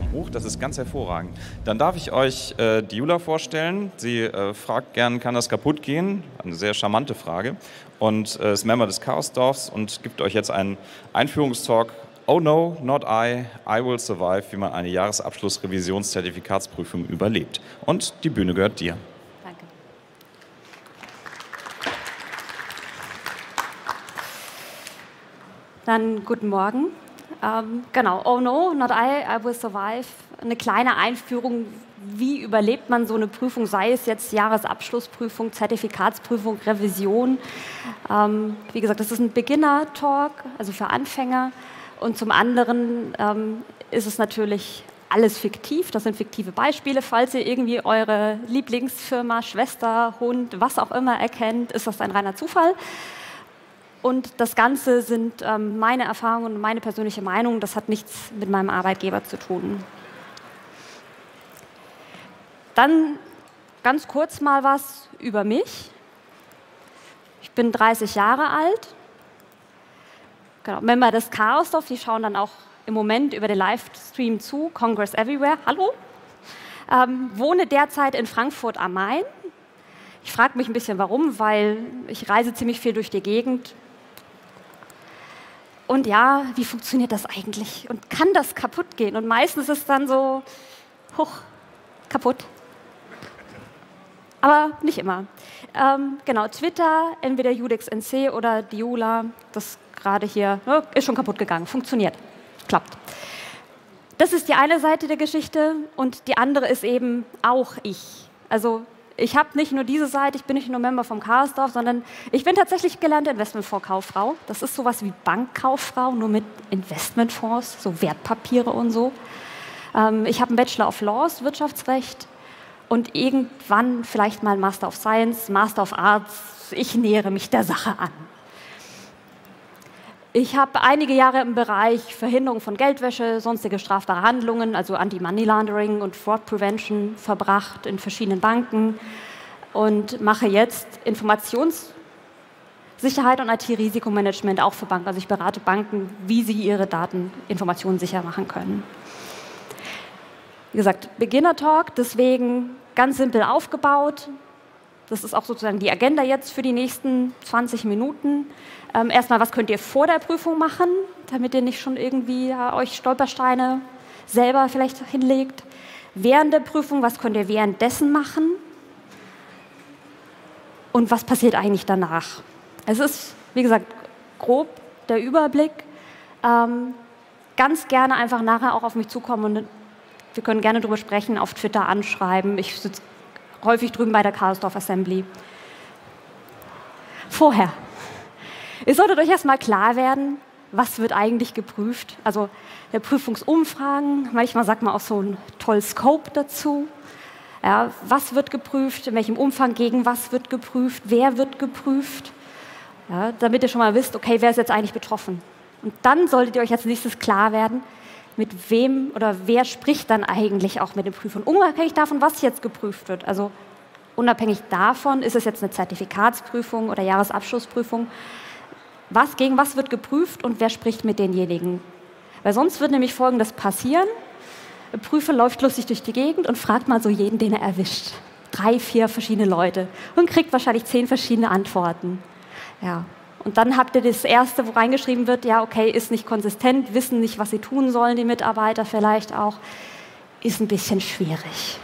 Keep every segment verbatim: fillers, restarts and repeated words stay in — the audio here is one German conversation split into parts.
Daumen hoch, das ist ganz hervorragend. Dann darf ich euch äh, die Jula vorstellen. Sie äh, fragt gern, kann das kaputt gehen? Eine sehr charmante Frage. Und äh, ist Member des Chaosdorfs und gibt euch jetzt einen Einführungstalk. Oh no, not I, I will survive, wie man eine Jahresabschluss-Revisions-Zertifikatsprüfung überlebt. Und die Bühne gehört dir. Danke. Dann guten Morgen. Ähm, genau, oh no, not I, I will survive. Eine kleine Einführung, wie überlebt man so eine Prüfung, sei es jetzt Jahresabschlussprüfung, Zertifikatsprüfung, Revision. Ähm, wie gesagt, das ist ein Beginner-Talk, also für Anfänger. Und zum anderen ähm, ist es natürlich alles fiktiv. Das sind fiktive Beispiele. Falls ihr irgendwie eure Lieblingsfirma, Schwester, Hund, was auch immer erkennt, ist das ein reiner Zufall. Und das Ganze sind ähm, meine Erfahrungen und meine persönliche Meinung. Das hat nichts mit meinem Arbeitgeber zu tun. Dann ganz kurz mal was über mich. Ich bin dreißig Jahre alt. Genau, Member des Chaosdorfs, die schauen dann auch im Moment über den Livestream zu, Congress Everywhere, hallo. Ähm, wohne derzeit in Frankfurt am Main. Ich frage mich ein bisschen, warum, weil ich reise ziemlich viel durch die Gegend. Und ja, wie funktioniert das eigentlich? Und kann das kaputt gehen? Und meistens ist es dann so, hoch, kaputt. Aber nicht immer. Ähm, genau, Twitter, entweder JudexNC oder Diula, das gerade hier, ne, ist schon kaputt gegangen, funktioniert, klappt. Das ist die eine Seite der Geschichte und die andere ist eben auch ich. Also ich habe nicht nur diese Seite, ich bin nicht nur Member vom Chaosdorf, sondern ich bin tatsächlich gelernte Investmentfondskauffrau. Das ist sowas wie Bankkauffrau, nur mit Investmentfonds, so Wertpapiere und so. Ähm, ich habe einen Bachelor of Laws, Wirtschaftsrecht. Und irgendwann vielleicht mal Master of Science, Master of Arts. Ich nähere mich der Sache an. Ich habe einige Jahre im Bereich Verhinderung von Geldwäsche, sonstige strafbare Handlungen, also Anti-Money Laundering und Fraud Prevention verbracht in verschiedenen Banken und mache jetzt Informationssicherheit und I T-Risikomanagement auch für Banken. Also ich berate Banken, wie sie ihre Daten, Informationen sicher machen können. Wie gesagt, Beginner-Talk, deswegen ganz simpel aufgebaut. Das ist auch sozusagen die Agenda jetzt für die nächsten zwanzig Minuten. Ähm, erstmal, was könnt ihr vor der Prüfung machen, damit ihr nicht schon irgendwie ja, euch Stolpersteine selber vielleicht hinlegt. Während der Prüfung, was könnt ihr währenddessen machen? Und was passiert eigentlich danach? Es ist, wie gesagt, grob der Überblick. Ähm, ganz gerne einfach nachher auch auf mich zukommen und wir können gerne darüber sprechen, auf Twitter anschreiben. Ich sitze häufig drüben bei der Chaosdorf Assembly. Vorher. Ihr solltet euch erstmal klar werden, was wird eigentlich geprüft. Also der Prüfungsumfragen, manchmal sagt man auch so einen tollen Scope dazu. Ja, was wird geprüft, in welchem Umfang, gegen was wird geprüft, wer wird geprüft. Ja, damit ihr schon mal wisst, okay, wer ist jetzt eigentlich betroffen. Und dann solltet ihr euch als nächstes klar werden, mit wem oder wer spricht dann eigentlich auch mit den Prüfern, unabhängig davon, was jetzt geprüft wird. Also unabhängig davon, ist es jetzt eine Zertifikatsprüfung oder Jahresabschlussprüfung, was gegen was wird geprüft und wer spricht mit denjenigen. Weil sonst wird nämlich Folgendes passieren, der Prüfer läuft lustig durch die Gegend und fragt mal so jeden, den er erwischt. Drei, vier verschiedene Leute und kriegt wahrscheinlich zehn verschiedene Antworten. Ja. Und dann habt ihr das Erste, wo reingeschrieben wird, ja, okay, ist nicht konsistent, wissen nicht, was sie tun sollen, die Mitarbeiter vielleicht auch, ist ein bisschen schwierig.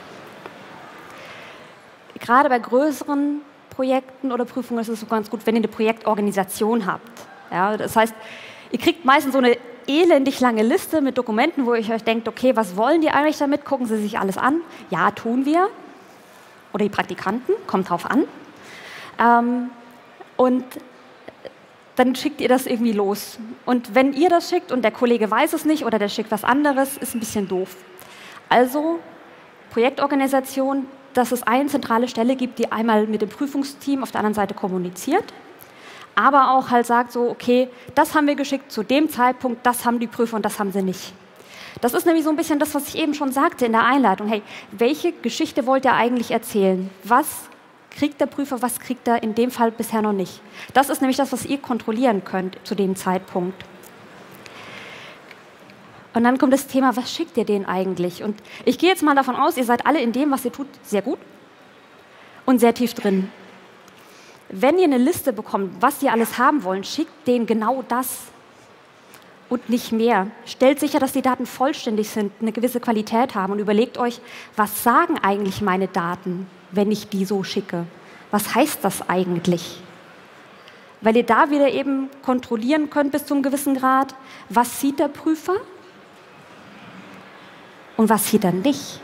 Gerade bei größeren Projekten oder Prüfungen ist es so ganz gut, wenn ihr eine Projektorganisation habt. Ja, das heißt, ihr kriegt meistens so eine elendig lange Liste mit Dokumenten, wo ihr euch denkt, okay, was wollen die eigentlich damit? Gucken sie sich alles an. Ja, tun wir. Oder die Praktikanten, kommt drauf an. Ähm, und dann schickt ihr das irgendwie los. Und wenn ihr das schickt und der Kollege weiß es nicht oder der schickt was anderes, ist ein bisschen doof. Also Projektorganisation, dass es eine zentrale Stelle gibt, die einmal mit dem Prüfungsteam auf der anderen Seite kommuniziert, aber auch halt sagt so, okay, das haben wir geschickt zu dem Zeitpunkt, das haben die Prüfer und das haben sie nicht. Das ist nämlich so ein bisschen das, was ich eben schon sagte in der Einleitung. Hey, welche Geschichte wollt ihr eigentlich erzählen? Was kriegt der Prüfer, was kriegt er in dem Fall bisher noch nicht? Das ist nämlich das, was ihr kontrollieren könnt zu dem Zeitpunkt. Und dann kommt das Thema, was schickt ihr denen eigentlich? Und ich gehe jetzt mal davon aus, ihr seid alle in dem, was ihr tut, sehr gut und sehr tief drin. Wenn ihr eine Liste bekommt, was die alles haben wollen, schickt denen genau das und nicht mehr. Stellt sicher, dass die Daten vollständig sind, eine gewisse Qualität haben und überlegt euch, was sagen eigentlich meine Daten, wenn ich die so schicke? Was heißt das eigentlich? Weil ihr da wieder eben kontrollieren könnt bis zu einem gewissen Grad, was sieht der Prüfer und was sieht er nicht.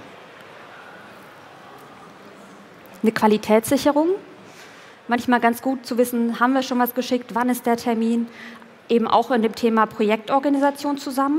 Eine Qualitätssicherung, manchmal ganz gut zu wissen, haben wir schon was geschickt, wann ist der Termin, eben auch in dem Thema Projektorganisation zusammen.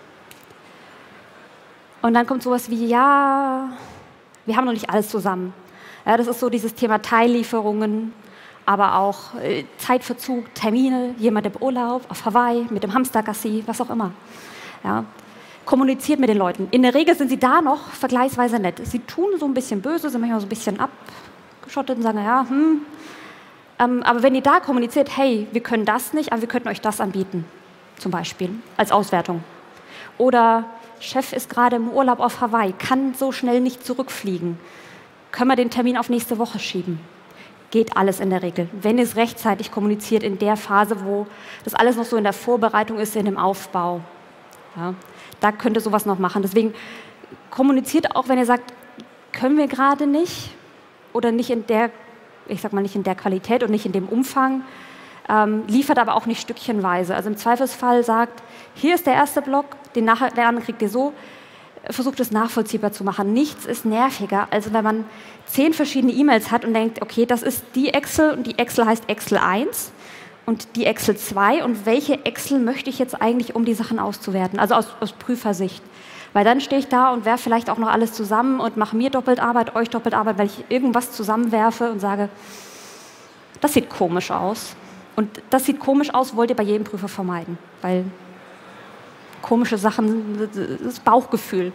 Und dann kommt sowas wie, ja, wir haben noch nicht alles zusammen. Ja, das ist so dieses Thema Teillieferungen, aber auch äh, Zeitverzug, Termine, jemand im Urlaub, auf Hawaii, mit dem Hamstergassi, was auch immer. Ja. Kommuniziert mit den Leuten. In der Regel sind sie da noch vergleichsweise nett. Sie tun so ein bisschen böse, sind manchmal so ein bisschen abgeschottet und sagen, ja, hm. Ähm, aber wenn ihr da kommuniziert, hey, wir können das nicht, aber wir könnten euch das anbieten, zum Beispiel, als Auswertung. Oder Chef ist gerade im Urlaub auf Hawaii, kann so schnell nicht zurückfliegen. Können wir den Termin auf nächste Woche schieben? Geht alles in der Regel. Wenn ihr es rechtzeitig kommuniziert in der Phase, wo das alles noch so in der Vorbereitung ist, in dem Aufbau. Ja, da könnt ihr sowas noch machen. Deswegen kommuniziert auch, wenn ihr sagt, können wir gerade nicht oder nicht in der, ich sag mal nicht in der Qualität und nicht in dem Umfang, ähm, liefert aber auch nicht stückchenweise. Also im Zweifelsfall sagt, hier ist der erste Block, den nachher, der andere kriegt ihr so, versucht es nachvollziehbar zu machen. Nichts ist nerviger, als wenn man zehn verschiedene E-Mails hat und denkt, okay, das ist die Excel und die Excel heißt Excel eins und die Excel zwei und welche Excel möchte ich jetzt eigentlich, um die Sachen auszuwerten, also aus, aus Prüfersicht. Weil dann stehe ich da und werfe vielleicht auch noch alles zusammen und mache mir doppelt Arbeit, euch doppelt Arbeit, weil ich irgendwas zusammenwerfe und sage, das sieht komisch aus. Und das sieht komisch aus, wollt ihr bei jedem Prüfer vermeiden, weil komische Sachen, das Bauchgefühl.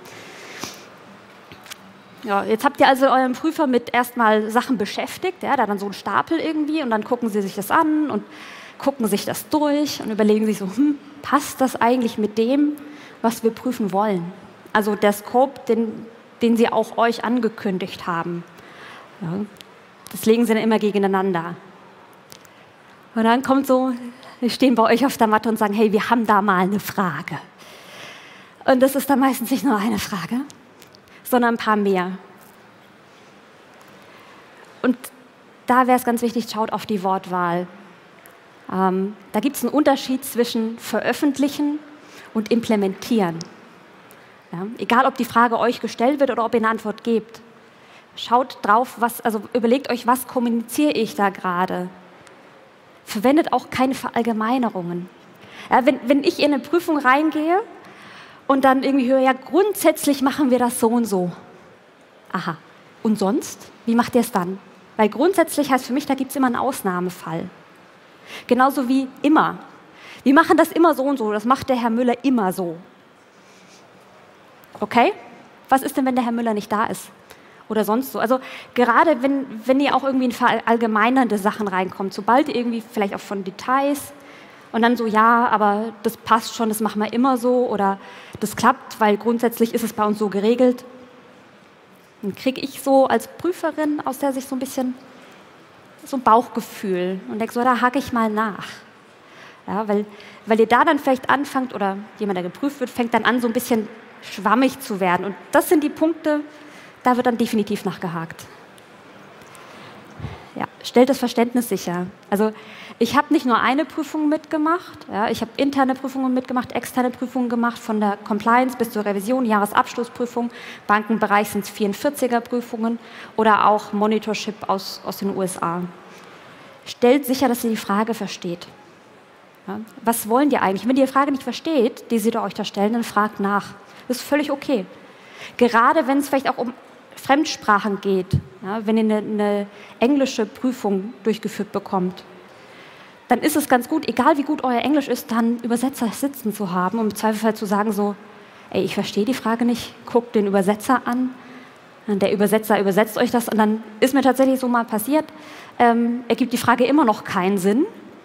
Ja, jetzt habt ihr also euren Prüfer mit erstmal Sachen beschäftigt, ja, da dann so einen Stapel irgendwie und dann gucken sie sich das an und gucken sich das durch und überlegen sich so, hm, passt das eigentlich mit dem, was wir prüfen wollen? Also der Scope, den, den sie auch euch angekündigt haben. Ja, das legen sie dann immer gegeneinander. Und dann kommt so, wir stehen bei euch auf der Matte und sagen, hey, wir haben da mal eine Frage. Und das ist dann meistens nicht nur eine Frage, sondern ein paar mehr. Und da wäre es ganz wichtig, schaut auf die Wortwahl. Ähm, da gibt es einen Unterschied zwischen veröffentlichen und implementieren. Ja, egal, ob die Frage euch gestellt wird oder ob ihr eine Antwort gebt. Schaut drauf, was, also überlegt euch, was kommuniziere ich da gerade. Verwendet auch keine Verallgemeinerungen. Ja, wenn, wenn ich in eine Prüfung reingehe und dann irgendwie höre, ja, grundsätzlich machen wir das so und so. Aha. Und sonst? Wie macht ihr es dann? Weil grundsätzlich heißt für mich, da gibt es immer einen Ausnahmefall. Genauso wie immer. Wir machen das immer so und so. Das macht der Herr Müller immer so. Okay? Was ist denn, wenn der Herr Müller nicht da ist? Oder sonst so. Also gerade wenn, wenn ihr auch irgendwie in verallgemeinernde Sachen reinkommt, sobald ihr irgendwie vielleicht auch von Details und dann so, ja, aber das passt schon, das machen wir immer so oder das klappt, weil grundsätzlich ist es bei uns so geregelt. Dann kriege ich so als Prüferin aus der Sicht so ein bisschen so ein Bauchgefühl und denke so, da hake ich mal nach. Ja, weil, weil ihr da dann vielleicht anfangt oder jemand, der geprüft wird, fängt dann an, so ein bisschen schwammig zu werden. Und das sind die Punkte, da wird dann definitiv nachgehakt. Ja, stellt das Verständnis sicher. Also ich habe nicht nur eine Prüfung mitgemacht, ja, ich habe interne Prüfungen mitgemacht, externe Prüfungen gemacht, von der Compliance bis zur Revision, Jahresabschlussprüfung, Bankenbereich sind es vierundvierziger Prüfungen oder auch Monitorship aus, aus den U S A. Stellt sicher, dass ihr die Frage versteht. Ja, was wollen die eigentlich? Wenn ihr die Frage nicht versteht, die sie euch da stellen, dann fragt nach. Das ist völlig okay. Gerade wenn es vielleicht auch um Fremdsprachen geht, ja, wenn ihr eine, eine englische Prüfung durchgeführt bekommt, dann ist es ganz gut, egal wie gut euer Englisch ist, dann Übersetzer sitzen zu haben und im Zweifelsfall zu sagen so, ey, ich verstehe die Frage nicht, guckt den Übersetzer an, und der Übersetzer übersetzt euch das und dann ist mir tatsächlich so mal passiert, ähm, ergibt die Frage immer noch keinen Sinn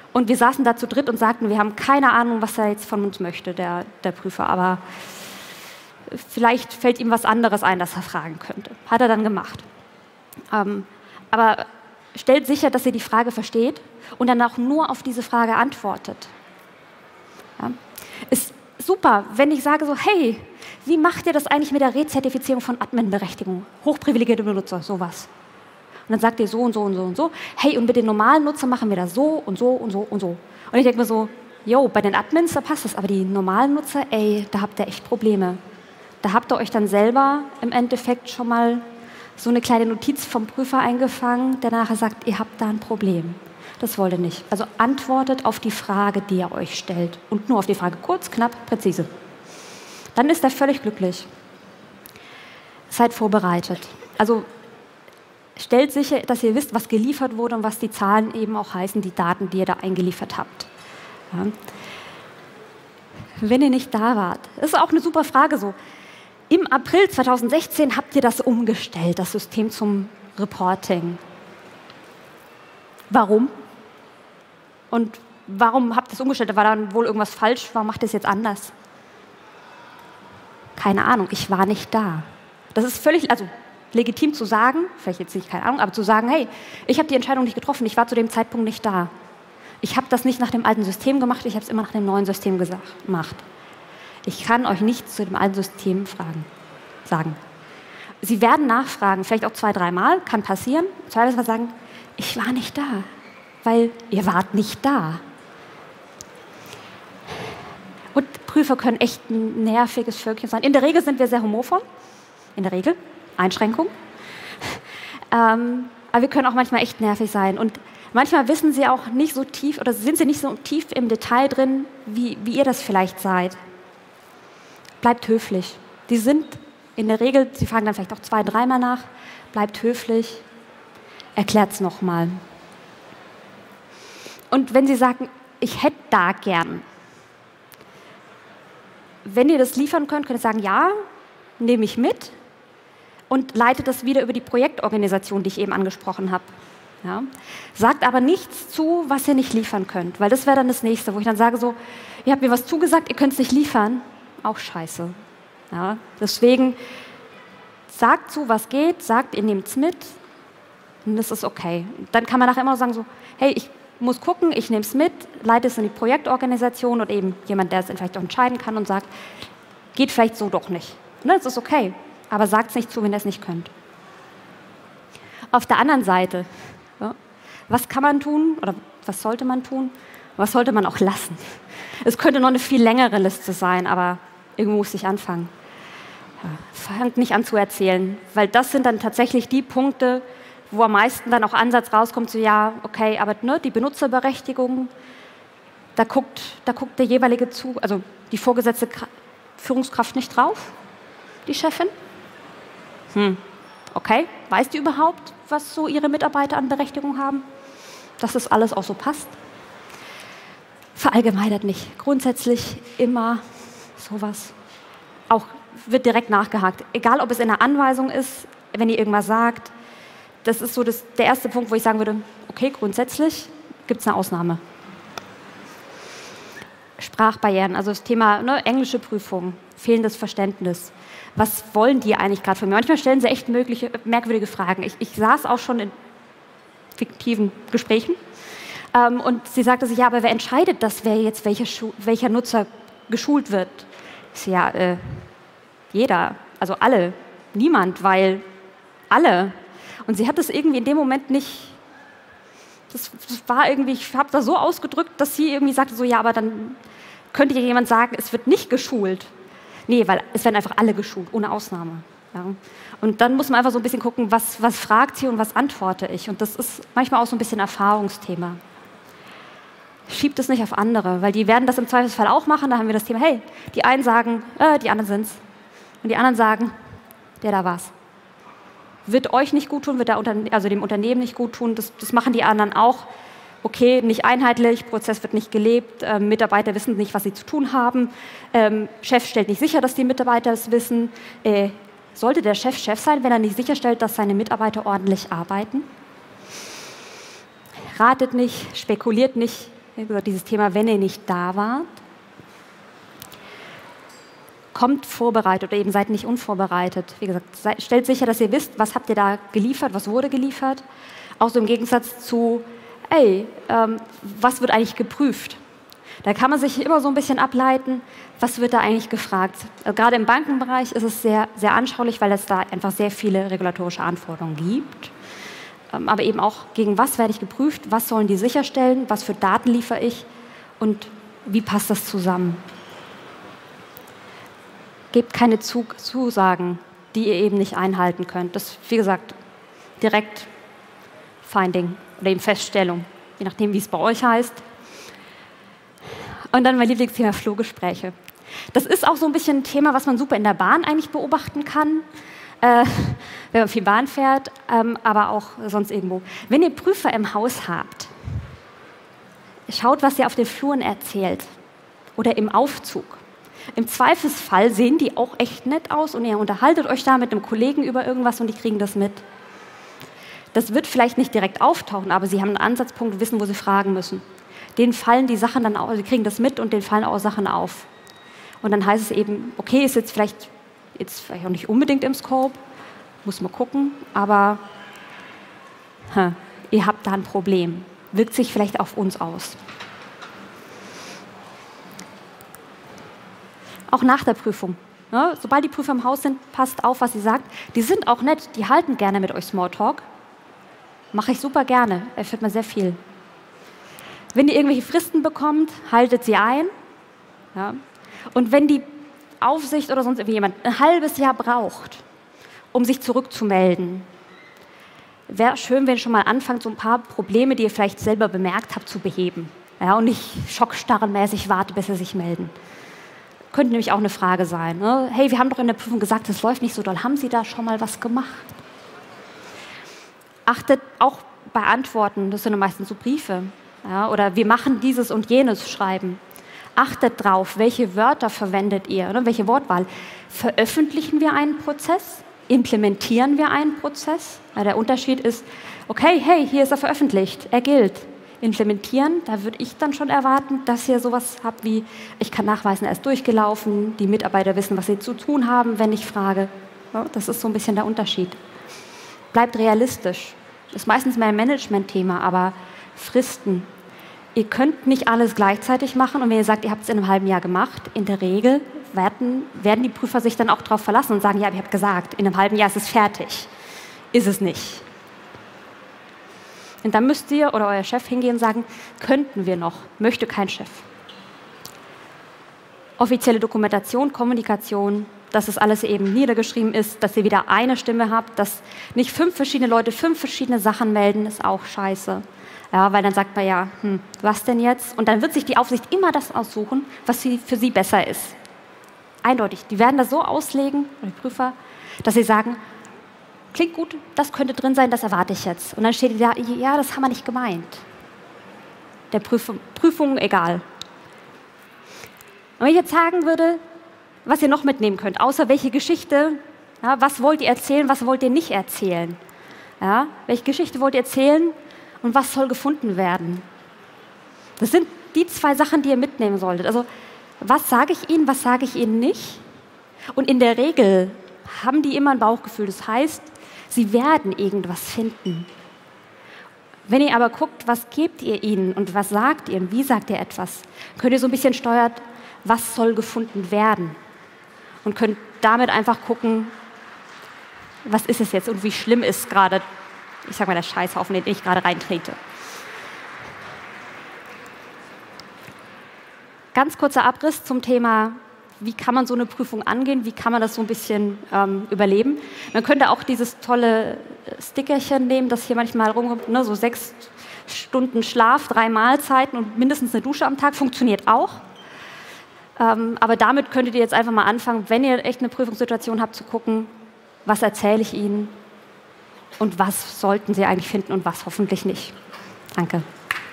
Und wir saßen da zu dritt und sagten, wir haben keine Ahnung, was er jetzt von uns möchte, der, der Prüfer, aber vielleicht fällt ihm was anderes ein, das er fragen könnte. Hat er dann gemacht. Ähm, aber stellt sicher, dass ihr die Frage versteht und dann auch nur auf diese Frage antwortet. Ja. Ist super, wenn ich sage so, hey, wie macht ihr das eigentlich mit der Rezertifizierung von Admin-Berechtigungen? Hochprivilegierte Benutzer, sowas. Und dann sagt ihr so und so und so und so, hey, und mit den normalen Nutzern machen wir das so und so und so und so. Und ich denke mir so, yo, bei den Admins, da passt das, aber die normalen Nutzer, ey, da habt ihr echt Probleme. Da habt ihr euch dann selber im Endeffekt schon mal so eine kleine Notiz vom Prüfer eingefangen, der nachher sagt, ihr habt da ein Problem. Das wollt ihr nicht. Also antwortet auf die Frage, die er euch stellt. Und nur auf die Frage kurz, knapp, präzise. Dann ist er völlig glücklich. Seid vorbereitet. Also stellt sicher, dass ihr wisst, was geliefert wurde und was die Zahlen eben auch heißen, die Daten, die ihr da eingeliefert habt. Ja. Wenn ihr nicht da wart, das ist auch eine super Frage so. Im April zweitausendsechzehn habt ihr das umgestellt, das System zum Reporting. Warum? Und warum habt ihr es umgestellt? War dann wohl irgendwas falsch? Warum macht ihr es jetzt anders? Keine Ahnung, ich war nicht da. Das ist völlig, also legitim zu sagen, vielleicht jetzt nicht, keine Ahnung, aber zu sagen, hey, ich habe die Entscheidung nicht getroffen, ich war zu dem Zeitpunkt nicht da. Ich habe das nicht nach dem alten System gemacht, ich habe es immer nach dem neuen System gesagt, gemacht. Ich kann euch nichts zu dem alten System fragen, sagen. Sie werden nachfragen, vielleicht auch zwei, dreimal, kann passieren. Zweifelsfall sagen, ich war nicht da, weil ihr wart nicht da. Und Prüfer können echt ein nerviges Völkchen sein. In der Regel sind wir sehr humorvoll, in der Regel. Einschränkung. Ähm, aber wir können auch manchmal echt nervig sein. Und manchmal wissen sie auch nicht so tief oder sind sie nicht so tief im Detail drin, wie, wie ihr das vielleicht seid. Bleibt höflich. Die sind in der Regel, sie fragen dann vielleicht auch zwei, dreimal nach, bleibt höflich, erklärt es nochmal. Und wenn sie sagen, ich hätte da gern, wenn ihr das liefern könnt, könnt ihr sagen, ja, nehme ich mit. Und leitet das wieder über die Projektorganisation, die ich eben angesprochen habe. Ja? Sagt aber nichts zu, was ihr nicht liefern könnt, weil das wäre dann das Nächste, wo ich dann sage so, ihr habt mir was zugesagt, ihr könnt es nicht liefern. Auch scheiße. Ja? Deswegen sagt zu, was geht, sagt, ihr nehmt es mit und das ist okay. Dann kann man nachher immer sagen so, hey, ich muss gucken, ich nehme es mit, leite es in die Projektorganisation oder eben jemand, der es vielleicht auch entscheiden kann und sagt, geht vielleicht so doch nicht. Ne, das ist okay. Aber sagt es nicht zu, wenn ihr es nicht könnt. Auf der anderen Seite, ja, was kann man tun oder was sollte man tun? Was sollte man auch lassen? Es könnte noch eine viel längere Liste sein, aber irgendwo muss ich anfangen. Ja, fangt nicht an zu erzählen, weil das sind dann tatsächlich die Punkte, wo am meisten dann auch Ansatz rauskommt, so ja, okay, aber ne, die Benutzerberechtigung, da guckt, da guckt der jeweilige zu, also die vorgesetzte Führungskraft nicht drauf, die Chefin. Hm, okay, weiß die überhaupt, was so ihre Mitarbeiter an Berechtigung haben? Dass das alles auch so passt? Verallgemeinert nicht. Grundsätzlich immer sowas. Auch wird direkt nachgehakt. Egal, ob es in der Anweisung ist, wenn ihr irgendwas sagt. Das ist so das, der erste Punkt, wo ich sagen würde, okay, grundsätzlich gibt es eine Ausnahme. Sprachbarrieren, also das Thema ne, englische Prüfung, fehlendes Verständnis. Was wollen die eigentlich gerade von mir? Manchmal stellen sie echt mögliche, merkwürdige Fragen. Ich, ich saß auch schon in fiktiven Gesprächen ähm, und sie sagte sich, ja, aber wer entscheidet das, wer jetzt welcher, Schu welcher Nutzer geschult wird? Ich so, ja, äh, jeder, also alle, niemand, weil alle. Und sie hat das irgendwie in dem Moment nicht, das, das war irgendwie, ich habe das so ausgedrückt, dass sie irgendwie sagte so, ja, aber dann könnte ja jemand sagen, es wird nicht geschult. Nee, weil es werden einfach alle geschult, ohne Ausnahme. Ja. Und dann muss man einfach so ein bisschen gucken, was, was fragt sie und was antworte ich. Und das ist manchmal auch so ein bisschen Erfahrungsthema. Schiebt es nicht auf andere, weil die werden das im Zweifelsfall auch machen. Da haben wir das Thema, hey, die einen sagen, äh, die anderen sind's. Und die anderen sagen, der da war's. Wird euch nicht gut tun, wird der Unterne- also dem Unternehmen nicht gut tun. Das, das machen die anderen auch. Okay, nicht einheitlich, Prozess wird nicht gelebt, äh, Mitarbeiter wissen nicht, was sie zu tun haben, ähm, Chef stellt nicht sicher, dass die Mitarbeiter es wissen. Äh, sollte der Chef Chef sein, wenn er nicht sicherstellt, dass seine Mitarbeiter ordentlich arbeiten? Ratet nicht, spekuliert nicht, wie gesagt, dieses Thema, wenn ihr nicht da wart. Kommt vorbereitet oder eben seid nicht unvorbereitet. Wie gesagt, seid, stellt sicher, dass ihr wisst, was habt ihr da geliefert, was wurde geliefert. Auch so im Gegensatz zu, ey, ähm, was wird eigentlich geprüft? Da kann man sich immer so ein bisschen ableiten, was wird da eigentlich gefragt. Also gerade im Bankenbereich ist es sehr, sehr anschaulich, weil es da einfach sehr viele regulatorische Anforderungen gibt. Ähm, aber eben auch, gegen was werde ich geprüft, was sollen die sicherstellen, was für Daten liefere ich und wie passt das zusammen. Gebt keine Zusagen, die ihr eben nicht einhalten könnt. Das ist, wie gesagt, direkt Finding oder eben Feststellung, je nachdem, wie es bei euch heißt. Und dann mein Lieblingsthema, Flohgespräche. Das ist auch so ein bisschen ein Thema, was man super in der Bahn eigentlich beobachten kann, äh, wenn man viel Bahn fährt, ähm, aber auch sonst irgendwo. Wenn ihr Prüfer im Haus habt, schaut, was ihr auf den Fluren erzählt oder im Aufzug. Im Zweifelsfall sehen die auch echt nett aus und ihr unterhaltet euch da mit einem Kollegen über irgendwas und die kriegen das mit. Das wird vielleicht nicht direkt auftauchen, aber sie haben einen Ansatzpunkt, wissen, wo sie fragen müssen. Denen fallen die Sachen dann auf, sie kriegen das mit und denen fallen auch Sachen auf. Und dann heißt es eben, okay, ist jetzt vielleicht, jetzt vielleicht auch nicht unbedingt im Scope, muss man gucken, aber huh, ihr habt da ein Problem. Wirkt sich vielleicht auf uns aus. Auch nach der Prüfung. Ne? Sobald die Prüfer im Haus sind, passt auf, was sie sagt. Die sind auch nett, die halten gerne mit euch Smalltalk. Mache ich super gerne, erfährt man sehr viel. Wenn ihr irgendwelche Fristen bekommt, haltet sie ein. Ja? Und wenn die Aufsicht oder sonst irgendjemand ein halbes Jahr braucht, um sich zurückzumelden, wäre schön, wenn ihr schon mal anfangt, so ein paar Probleme, die ihr vielleicht selber bemerkt habt, zu beheben. Ja? Und nicht schockstarrenmäßig wartet, bis sie sich melden. Könnte nämlich auch eine Frage sein. Ne? Hey, wir haben doch in der Prüfung gesagt, es läuft nicht so doll. Haben Sie da schon mal was gemacht? Achtet auch bei Antworten, das sind meistens so Briefe, ja, oder wir machen dieses und jenes schreiben. Achtet drauf, welche Wörter verwendet ihr, oder welche Wortwahl. Veröffentlichen wir einen Prozess? Implementieren wir einen Prozess? Ja, der Unterschied ist, okay, hey, hier ist er veröffentlicht, er gilt. Implementieren, da würde ich dann schon erwarten, dass ihr sowas habt wie, ich kann nachweisen, er ist durchgelaufen, die Mitarbeiter wissen, was sie zu tun haben, wenn ich frage. Ja, das ist so ein bisschen der Unterschied. Bleibt realistisch. Ist meistens mehr ein Management-Thema, aber Fristen. Ihr könnt nicht alles gleichzeitig machen und wenn ihr sagt, ihr habt es in einem halben Jahr gemacht, in der Regel werden, werden die Prüfer sich dann auch darauf verlassen und sagen, ja, ich habe gesagt, in einem halben Jahr ist es fertig. Ist es nicht. Und dann müsst ihr oder euer Chef hingehen und sagen, könnten wir noch, möchte kein Chef. Offizielle Dokumentation, Kommunikation, dass es alles eben niedergeschrieben ist, dass ihr wieder eine Stimme habt, dass nicht fünf verschiedene Leute fünf verschiedene Sachen melden, ist auch scheiße. Ja, weil dann sagt man ja, hm, was denn jetzt? Und dann wird sich die Aufsicht immer das aussuchen, was für sie besser ist. Eindeutig. Die werden das so auslegen, die Prüfer, dass sie sagen, klingt gut, das könnte drin sein, das erwarte ich jetzt. Und dann steht da, ja, das haben wir nicht gemeint. Der Prüfung, Prüfung egal. Und wenn ich jetzt sagen würde, was ihr noch mitnehmen könnt, außer welche Geschichte, ja, was wollt ihr erzählen, was wollt ihr nicht erzählen? Ja, welche Geschichte wollt ihr erzählen und was soll gefunden werden? Das sind die zwei Sachen, die ihr mitnehmen solltet. Also, was sage ich ihnen, was sage ich ihnen nicht? Und in der Regel haben die immer ein Bauchgefühl. Das heißt, sie werden irgendwas finden. Wenn ihr aber guckt, was gebt ihr ihnen und was sagt ihr und wie sagt ihr etwas, könnt ihr so ein bisschen steuern, was soll gefunden werden. Und könnt damit einfach gucken, was ist es jetzt und wie schlimm ist gerade, ich sag mal, der Scheißhaufen, in den ich gerade reintrete. Ganz kurzer Abriss zum Thema, wie kann man so eine Prüfung angehen, wie kann man das so ein bisschen ähm, überleben. Man könnte auch dieses tolle Stickerchen nehmen, das hier manchmal rumkommt, ne, so sechs Stunden Schlaf, drei Mahlzeiten und mindestens eine Dusche am Tag, funktioniert auch. Ähm, aber damit könntet ihr jetzt einfach mal anfangen, wenn ihr echt eine Prüfungssituation habt, zu gucken, was erzähle ich Ihnen und was sollten Sie eigentlich finden und was hoffentlich nicht. Danke.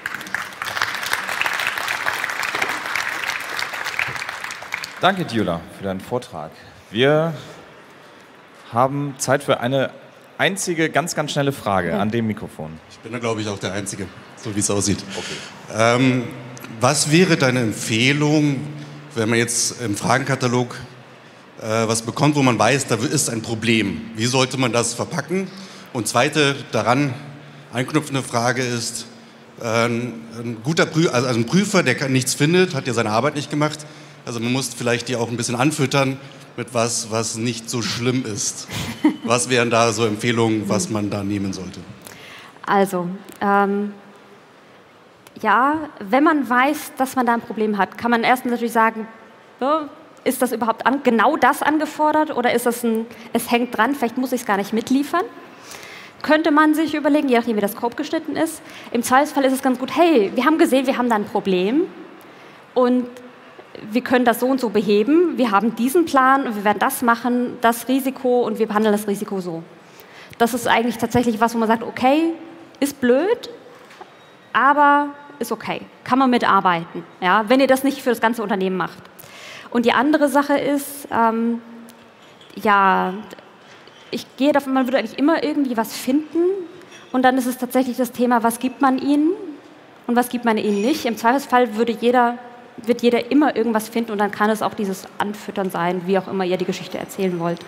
Danke, Djula, für deinen Vortrag. Wir haben Zeit für eine einzige, ganz, ganz schnelle Frage ja. an dem Mikrofon. Ich bin da, glaube ich, auch der Einzige, so wie es aussieht. Okay. Ähm, was wäre deine Empfehlung, wenn man jetzt im Fragenkatalog äh, was bekommt, wo man weiß, da ist ein Problem? Wie sollte man das verpacken? Und zweite daran anknüpfende Frage ist, äh, ein guter Prü also ein Prüfer, der nichts findet, hat ja seine Arbeit nicht gemacht. Also man muss vielleicht die auch ein bisschen anfüttern mit was, was nicht so schlimm ist. Was wären da so Empfehlungen, was man da nehmen sollte? Also, ähm, ja, wenn man weiß, dass man da ein Problem hat, kann man erstens natürlich sagen, ja, ist das überhaupt an, genau das angefordert oder ist das ein, es hängt dran, vielleicht muss ich es gar nicht mitliefern. Könnte man sich überlegen, je nachdem wie das Scope geschnitten ist. Im Zweifelsfall ist es ganz gut, hey, wir haben gesehen, wir haben da ein Problem und wir können das so und so beheben, wir haben diesen Plan und wir werden das machen, das Risiko und wir behandeln das Risiko so. Das ist eigentlich tatsächlich was, wo man sagt, okay, ist blöd, aber ist okay, kann man mitarbeiten, ja, wenn ihr das nicht für das ganze Unternehmen macht. Und die andere Sache ist, ähm, ja, ich gehe davon, man würde eigentlich immer irgendwie was finden und dann ist es tatsächlich das Thema, was gibt man ihnen und was gibt man ihnen nicht. Im Zweifelsfall würde jeder, wird jeder immer irgendwas finden und dann kann es auch dieses Anfüttern sein, wie auch immer ihr die Geschichte erzählen wollt.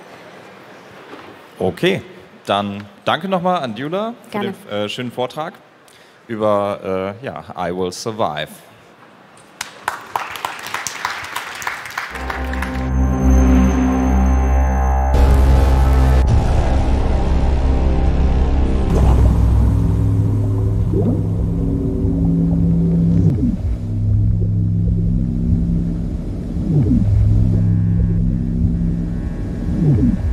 Okay, dann danke nochmal an Dula für Gerne. den äh, schönen Vortrag über äh, ja, I Will Survive. Mhm.